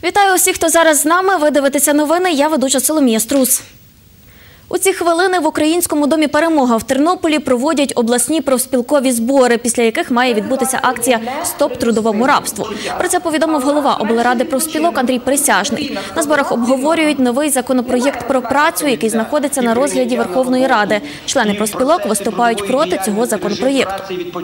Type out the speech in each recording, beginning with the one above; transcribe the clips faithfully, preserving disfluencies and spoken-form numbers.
Вітаю усіх, хто зараз з нами. Ви дивитеся новини. Я ведуча Соломія Струс. У ці хвилини в Українському домі «Перемога» в Тернополі проводять обласні профспілкові збори, після яких має відбутися акція «Стоп трудовому рабству». Про це повідомив голова облради профспілок Андрій Присяжний. На зборах обговорюють новий законопроєкт про працю, який знаходиться на розгляді Верховної Ради. Члени профспілок виступають проти цього законопроєкту.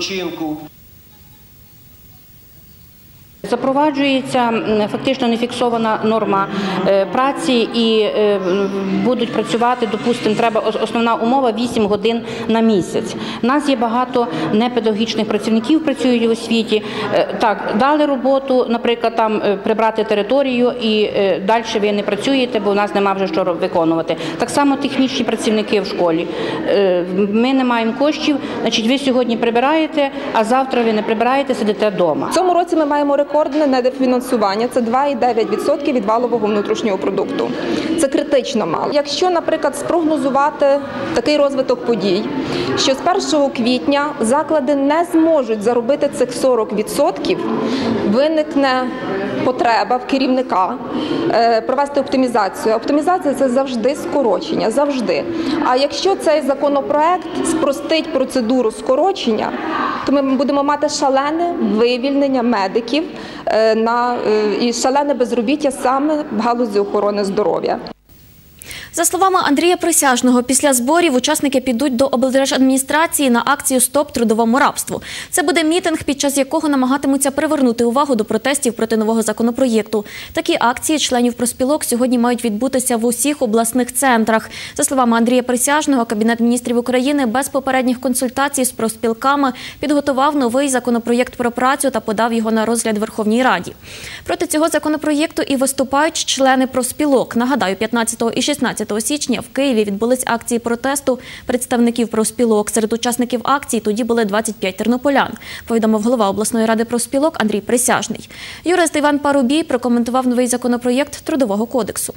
Запроваджується фактично нефіксована норма праці і будуть працювати, допустимо, треба основна умова вісім годин на місяць. У нас є багато непедагогічних працівників, працюють в освіті. Так, дали роботу, наприклад, там прибрати територію і далі ви не працюєте, бо у нас немає вже що виконувати. Так само технічні працівники в школі. Ми не маємо коштів, значить ви сьогодні прибираєте, а завтра ви не прибираєте, сидите вдома. В цьому році ми маємо рекорд. Рекордне недофінансування – це два цілих дев'ять десятих відсотка від валового внутрішнього продукту. Це критично мало. Якщо, наприклад, спрогнозувати такий розвиток подій, що з першого квітня заклади не зможуть заробити цих сорок відсотків, виникне потреба в керівника провести оптимізацію. Оптимізація – це завжди скорочення, завжди. А якщо цей законопроект спростить процедуру скорочення, то ми будемо мати шалене вивільнення медиків на, і шалене безробіття саме в галузі охорони здоров'я. За словами Андрія Присяжного, після зборів учасники підуть до облдержадміністрації на акцію «Стоп трудовому рабству». Це буде мітинг, під час якого намагатимуться привернути увагу до протестів проти нового законопроєкту. Такі акції членів профспілок сьогодні мають відбутися в усіх обласних центрах. За словами Андрія Присяжного, Кабінет міністрів України без попередніх консультацій з профспілками підготував новий законопроєкт про працю та подав його на розгляд Верховній Раді. Проти цього законопроєкту і виступають члени профспілок. Нагадаю, п'ятнадцятого і шістнадцятого січня в Києві відбулись акції протесту представників профспілок. Серед учасників акції тоді були двадцять п'ять тернополян, повідомив голова обласної ради профспілок Андрій Присяжний. Юрист Іван Парубій прокоментував новий законопроєкт Трудового кодексу.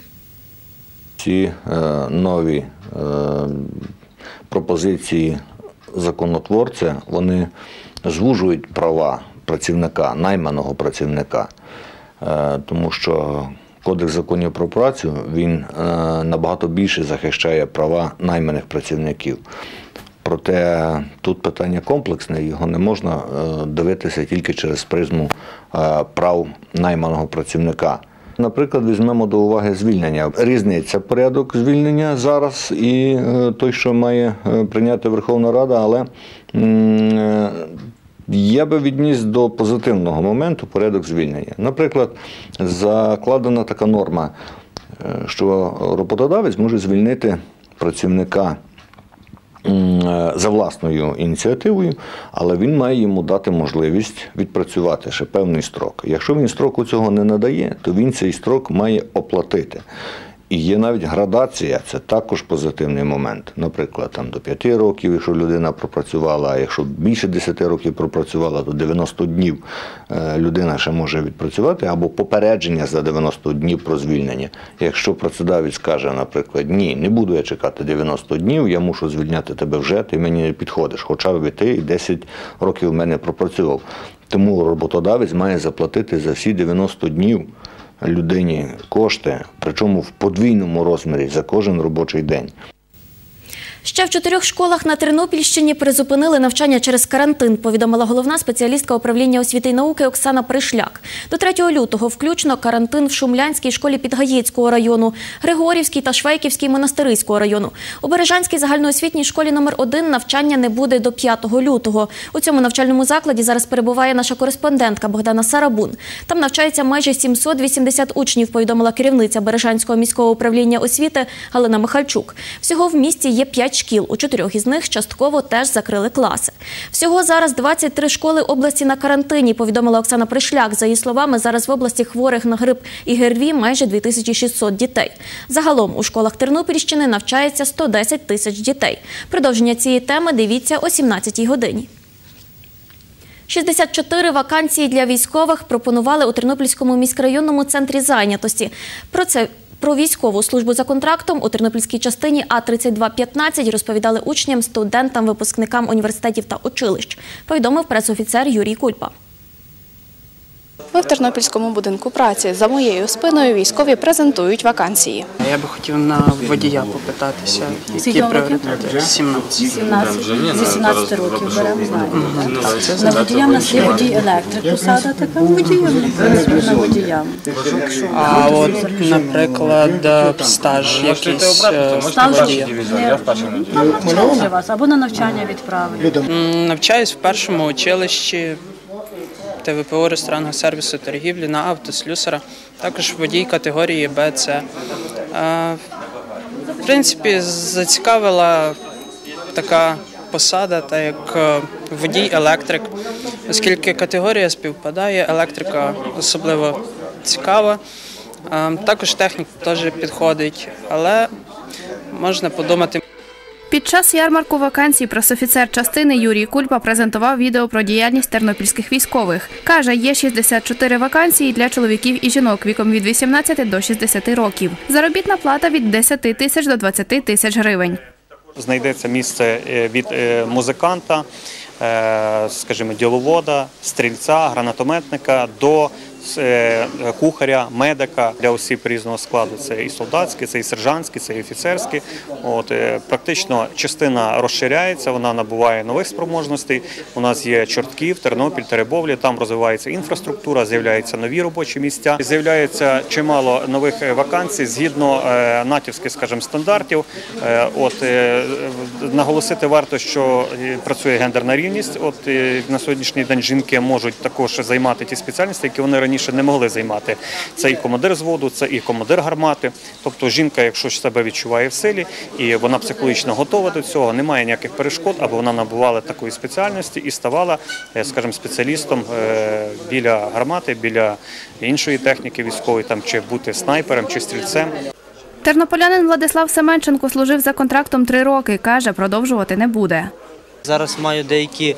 Ці е, нові е, пропозиції законотворця, вони звужують права працівника, найманого працівника, е, тому що Кодекс законів про працю, він е, набагато більше захищає права найманих працівників. Проте тут питання комплексне, його не можна е, дивитися тільки через призму е, прав найманого працівника. Наприклад, візьмемо до уваги звільнення. Різниця порядок звільнення зараз і е, той, що має е, прийняти Верховна Рада, але е, я би відніс до позитивного моменту порядок звільнення. Наприклад, закладена така норма, що роботодавець може звільнити працівника за власною ініціативою, але він має йому дати можливість відпрацювати ще певний строк. Якщо він строку цього не надає, то він цей строк має оплатити. І є навіть градація, це також позитивний момент. Наприклад, там до п'яти років, якщо людина пропрацювала, а якщо більше десяти років пропрацювала, то дев'яносто днів людина ще може відпрацювати, або попередження за дев'яносто днів про звільнення. Якщо працедавець каже, наприклад, ні, не буду я чекати дев'яносто днів, я мушу звільняти тебе вже, ти мені не підходиш, хоча б ти і десять років в мене пропрацював. Тому роботодавець має заплатити за всі дев'яносто днів людині кошти, причому в подвійному розмірі за кожен робочий день. Ще в чотирьох школах на Тернопільщині призупинили навчання через карантин, повідомила головна спеціалістка управління освіти і науки Оксана Пришляк. До третього лютого включно карантин в Шумлянській школі Підгаєцького району, Григорівській та Швейківській Монастириського району. У Бережанській загальноосвітній школі номер один навчання не буде до п'ятого лютого. У цьому навчальному закладі зараз перебуває наша кореспондентка Богдана Сарабун. Там навчається майже сімсот вісімдесят учнів, повідомила керівниця Бережанського міського управління освіти Галина Михальчук. Всього в місті є п'ять шкіл, у чотирьох із них частково теж закрили класи. Всього зараз двадцять три школи області на карантині, повідомила Оксана Пришляк. За її словами, зараз в області хворих на грип і ГРВІ майже дві тисячі шістсот дітей. Загалом у школах Тернопільщини навчається сто десять тисяч дітей. Продовження цієї теми дивіться о сімнадцятій годині. шістдесят чотири вакансії для військових пропонували у Тернопільському міськрайонному центрі зайнятості. Про це Про військову службу за контрактом у тернопільській частині А тридцять два п'ятнадцять розповідали учням, студентам, випускникам університетів та училищ, повідомив пресофіцер Юрій Кульпа. Ми в Тернопільському будинку праці. За моєю спиною військові презентують вакансії. Я би хотів на водія попитатися. Скільки вам років? сімнадцять. сімнадцять. Зі сімнадцяти років беремо, знаєте. На водія в нас є водій електрик, посада така, водіям, на водіям. А от, наприклад, стаж якийсь водія. Для вас, або на навчання відправити. Навчаюсь в першому училищі Т В П У ресторанного сервісу торгівлі на автослюсара, також водій категорії Б С. В принципі, зацікавила така посада, так як водій-електрик, оскільки категорія співпадає, електрика особливо цікава, також техніка теж підходить, але можна подумати. Під час ярмарку вакансій пресофіцер частини Юрій Кульпа презентував відео про діяльність тернопільських військових. Каже, є шістдесят чотири вакансії для чоловіків і жінок віком від вісімнадцяти до шістдесяти років. Заробітна плата від десяти тисяч до двадцяти тисяч гривень. Знайдеться місце від музиканта, скажімо, діловода, стрільця, гранатометника до кухаря, медика для осіб різного складу. Це і солдатські, це і сержантські, це і офіцерські. От, практично частина розширяється, вона набуває нових спроможностей. У нас є Чортків, Тернопіль, Теребовля, там розвивається інфраструктура, з'являються нові робочі місця. З'являється чимало нових вакансій згідно натівських, скажімо, стандартів. От, наголосити варто, що працює гендерна рівність. От, на сьогоднішній день жінки можуть також займати ті спеціальності, які вони раніше не могли займати. Це і командир зводу, це і командир гармати. Тобто жінка, якщо себе відчуває в силі, і вона психологічно готова до цього, немає ніяких перешкод, аби вона набувала такої спеціальності і ставала, скажімо, спеціалістом біля гармати, біля іншої техніки військової, там, чи бути снайпером, чи стрільцем. Тернополянин Владислав Семенченко служив за контрактом три роки. Каже, продовжувати не буде. Зараз маю деякі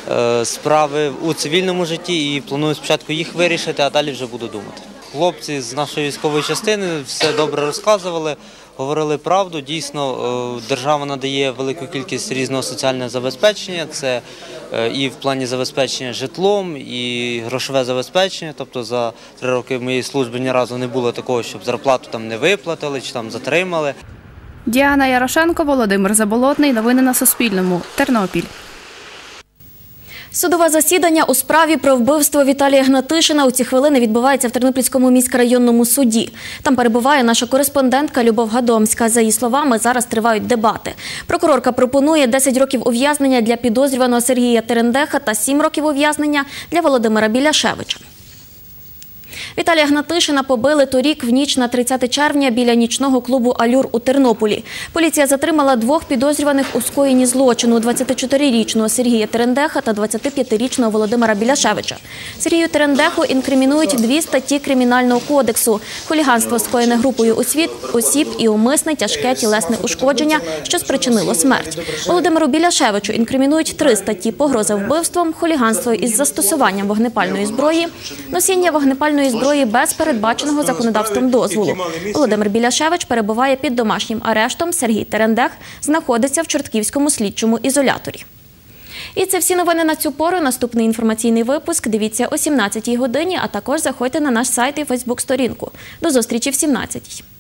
справи у цивільному житті і планую спочатку їх вирішити, а далі вже буду думати. Хлопці з нашої військової частини все добре розказували, говорили правду. Дійсно, держава надає велику кількість різного соціального забезпечення. Це і в плані забезпечення житлом, і грошове забезпечення. Тобто за три роки моєї служби ні разу не було такого, щоб зарплату там не виплатили чи там затримали. Діана Ярошенко, Володимир Заболотний. Новини на Суспільному. Тернопіль. Судове засідання у справі про вбивство Віталія Гнатишина у ці хвилини відбувається в Тернопільському міськрайонному суді. Там перебуває наша кореспондентка Любов Гадомська. За її словами, зараз тривають дебати. Прокурорка пропонує десять років ув'язнення для підозрюваного Сергія Терендеха та сім років ув'язнення для Володимира Біляшевича. Віталія Гнатишина побили торік в ніч на тридцяте червня біля нічного клубу «Алюр» у Тернополі. Поліція затримала двох підозрюваних у скоєнні злочину – двадцятичотирирічного Сергія Терендеха та двадцятип'ятирічного Володимира Біляшевича. Сергію Терендеху інкримінують дві статті Кримінального кодексу – хуліганство, скоєне групою осіб і умисне тяжке тілесне ушкодження, що спричинило смерть. Володимиру Біляшевичу інкримінують три статті – погроза вбивством, хуліганство із застосуванням вогнепальної зброї, носіння вогнепальної зброї без передбаченого законодавством дозволу. Володимир Біляшевич перебуває під домашнім арештом, Сергій Терендех знаходиться в Чортківському слідчому ізоляторі. І це всі новини на цю пору. Наступний інформаційний випуск дивіться о сімнадцятій годині, а також заходьте на наш сайт і фейсбук-сторінку. До зустрічі в сімнадцятій.